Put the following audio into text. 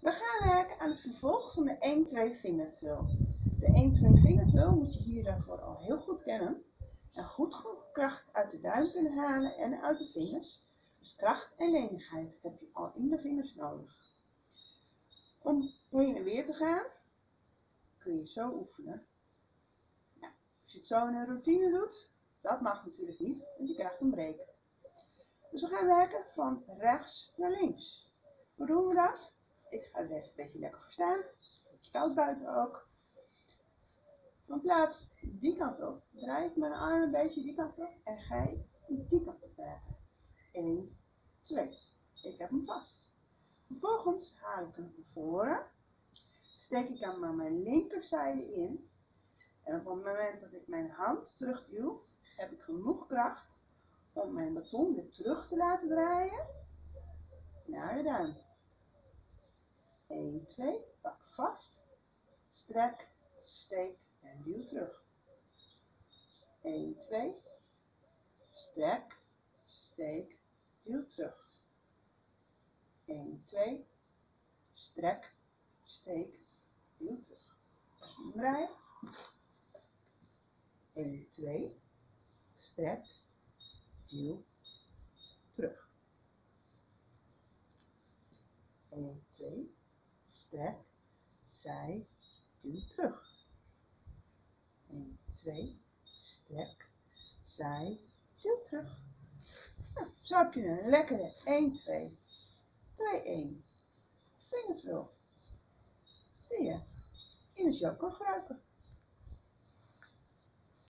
We gaan werken aan het vervolg van de 1-2 vingertwirl. De 1-2 vingertwirl moet je hier daarvoor al heel goed kennen. En goed kracht uit de duim kunnen halen en uit de vingers. Dus kracht en lenigheid heb je al in de vingers nodig. Om heen en weer te gaan, kun je zo oefenen. Nou, als je het zo in een routine doet, dat mag natuurlijk niet, want je krijgt een break. Dus we gaan werken van rechts naar links. Hoe doen we dat? Ik ga er even een beetje lekker voor staan. Het is een beetje koud buiten ook. Van plaats die kant op. Draai ik mijn arm een beetje die kant op. En ga ik die kant op werken. 1, 2. Ik heb hem vast. Vervolgens haal ik hem naar voren. Steek ik hem aan mijn linkerzijde in. En op het moment dat ik mijn hand terugduw, heb ik genoeg kracht om mijn baton weer terug te laten draaien naar de duim. 1, 2, pak vast, strek, steek en duw terug. 1, 2, strek, steek, duw terug. 1, 2, strek, steek, duw terug. Omdraaien. 1, 2, strek, duw, terug. 1, 2, strek, zij, duw terug. 1, 2, strek, zij, duw terug. Nou, zo heb je een lekkere 1, 2, 2, 1 vingertwirl die je in een show kan gebruiken.